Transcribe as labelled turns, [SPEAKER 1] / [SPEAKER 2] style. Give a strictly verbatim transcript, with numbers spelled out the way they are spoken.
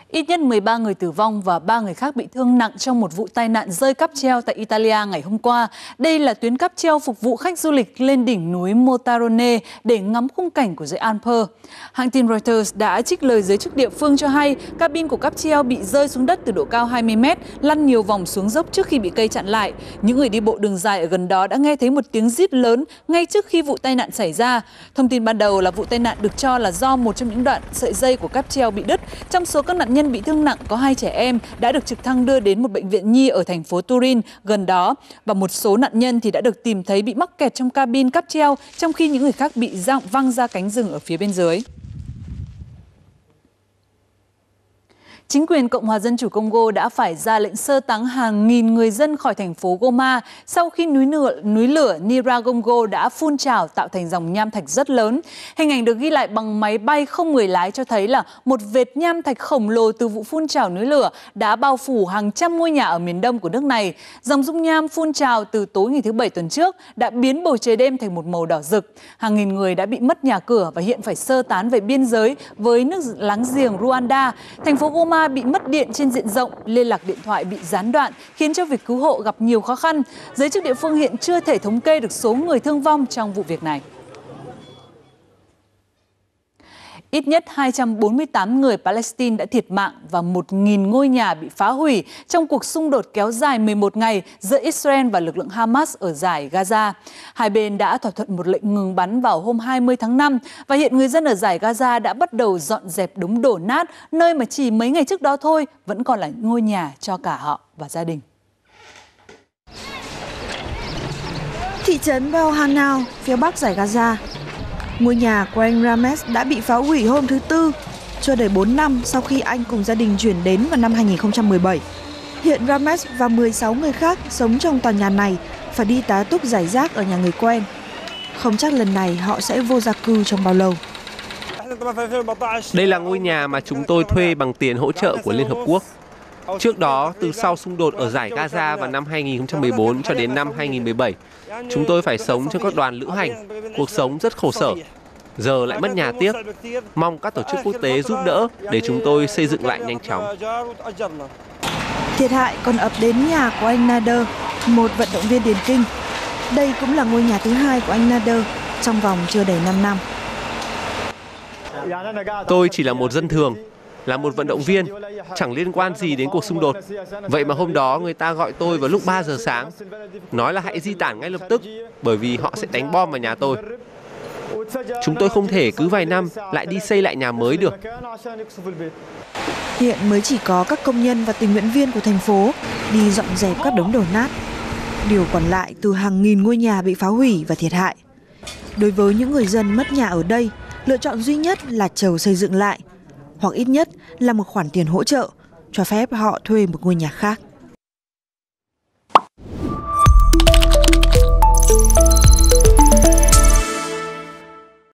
[SPEAKER 1] Ít nhất mười ba người tử vong và ba người khác bị thương nặng trong một vụ tai nạn rơi cáp treo tại Italia ngày hôm qua. Đây là tuyến cáp treo phục vụ khách du lịch lên đỉnh núi Motarone để ngắm khung cảnh của dãy Alper. Hãng tin Reuters đã trích lời giới chức địa phương cho hay cabin của cáp treo bị rơi xuống đất từ độ cao hai mươi mét, lăn nhiều vòng xuống dốc trước khi bị cây chặn lại. Những người đi bộ đường dài ở gần đó đã nghe thấy một tiếng rít lớn ngay trước khi vụ tai nạn xảy ra. Thông tin ban đầu là vụ tai nạn được cho là do một trong những đoạn sợi dây của cáp treo bị đứt. Trong số các nạn nhân bị thương nặng có hai trẻ em đã được trực thăng đưa đến một bệnh viện nhi ở thành phố Turin gần đó, và một số nạn nhân thì đã được tìm thấy bị mắc kẹt trong cabin cáp treo, trong khi những người khác bị văng ra cánh rừng ở phía bên dưới. Chính quyền Cộng hòa Dân chủ Congo đã phải ra lệnh sơ tán hàng nghìn người dân khỏi thành phố Goma sau khi núi lửa, núi lửa Nyiragongo đã phun trào tạo thành dòng nham thạch rất lớn. Hình ảnh được ghi lại bằng máy bay không người lái cho thấy là một vệt nham thạch khổng lồ từ vụ phun trào núi lửa đã bao phủ hàng trăm ngôi nhà ở miền đông của nước này. Dòng dung nham phun trào từ tối ngày thứ Bảy tuần trước đã biến bầu trời đêm thành một màu đỏ rực. Hàng nghìn người đã bị mất nhà cửa và hiện phải sơ tán về biên giới với nước láng giềng Rwanda. Thành phố Goma bị mất điện trên diện rộng, liên lạc điện thoại bị gián đoạn, khiến cho việc cứu hộ gặp nhiều khó khăn. Giới chức địa phương hiện chưa thể thống kê được số người thương vong trong vụ việc này. Ít nhất hai trăm bốn mươi tám người Palestine đã thiệt mạng và một nghìn ngôi nhà bị phá hủy trong cuộc xung đột kéo dài mười một ngày giữa Israel và lực lượng Hamas ở dải Gaza. Hai bên đã thỏa thuận một lệnh ngừng bắn vào hôm hai mươi tháng năm và hiện người dân ở dải Gaza đã bắt đầu dọn dẹp đống đổ nát, nơi mà chỉ mấy ngày trước đó thôi vẫn còn là ngôi nhà cho cả họ và gia đình.
[SPEAKER 2] Thị trấn Bel Hanau, phía bắc dải Gaza. Ngôi nhà của anh Rames đã bị phá hủy hôm thứ Tư, chưa đầy bốn năm sau khi anh cùng gia đình chuyển đến vào năm hai nghìn không trăm mười bảy. Hiện Rames và mười sáu người khác sống trong tòa nhà này phải đi tá túc rải rác ở nhà người quen. Không chắc lần này họ sẽ vô gia cư trong bao lâu.
[SPEAKER 3] Đây là ngôi nhà mà chúng tôi thuê bằng tiền hỗ trợ của Liên Hợp Quốc. Trước đó, từ sau xung đột ở dải Gaza vào năm hai nghìn không trăm mười bốn cho đến năm hai nghìn không trăm mười bảy, chúng tôi phải sống trong các đoàn lữ hành, cuộc sống rất khổ sở. Giờ lại mất nhà tiếp. Mong các tổ chức quốc tế giúp đỡ để chúng tôi xây dựng lại nhanh chóng.
[SPEAKER 2] Thiệt hại còn ập đến nhà của anh Nader, một vận động viên điền kinh. Đây cũng là ngôi nhà thứ hai của anh Nader trong vòng chưa đầy năm năm.
[SPEAKER 3] Tôi chỉ là một dân thường, là một vận động viên, chẳng liên quan gì đến cuộc xung đột. Vậy mà hôm đó người ta gọi tôi vào lúc ba giờ sáng, nói là hãy di tản ngay lập tức bởi vì họ sẽ đánh bom vào nhà tôi. Chúng tôi không thể cứ vài năm lại đi xây lại nhà mới được.
[SPEAKER 2] Hiện mới chỉ có các công nhân và tình nguyện viên của thành phố đi dọn dẹp các đống đổ nát. Điều còn lại từ hàng nghìn ngôi nhà bị phá hủy và thiệt hại. Đối với những người dân mất nhà ở đây, lựa chọn duy nhất là chờ xây dựng lại, hoặc ít nhất là một khoản tiền hỗ trợ, cho phép họ thuê một ngôi nhà khác.